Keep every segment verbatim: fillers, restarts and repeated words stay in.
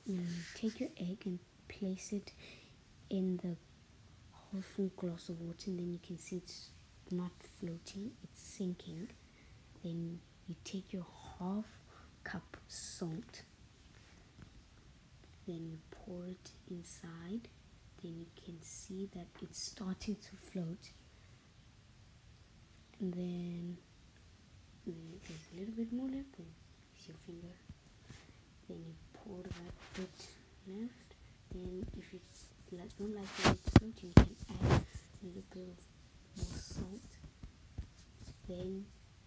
Mm, take your egg and place it in the half full glass of water, and then you can see it's not floating, it's sinking. Then you take your half cup salt, then you pour it inside. Then you can see that it's starting to float, and then mm, there's a little bit more left. Then use your finger. Then you pour that bit left. Then if you like, don't like it floating, you can add a little bit of more salt. Then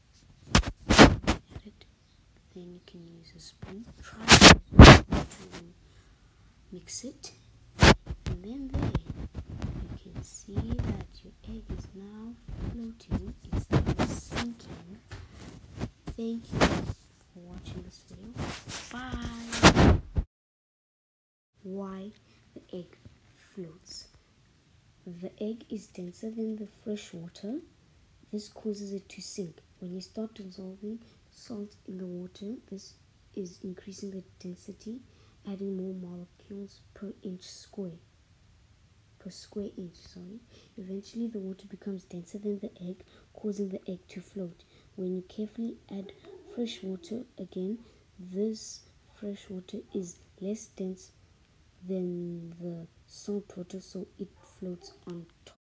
add it. Then you can use a spoon. Try to mix it, and then there you can see that your egg is now floating. It's now sinking. Thank you for watching this video. Bye. Why the egg floats? The egg is denser than the fresh water. This causes it to sink. When you start dissolving salt in the water, this is increasing the density, adding more molecules per inch square. Per square inch, sorry. Eventually, the water becomes denser than the egg, causing the egg to float. When you carefully add fresh water again, this fresh water is less dense than the salt water, so it floats on top.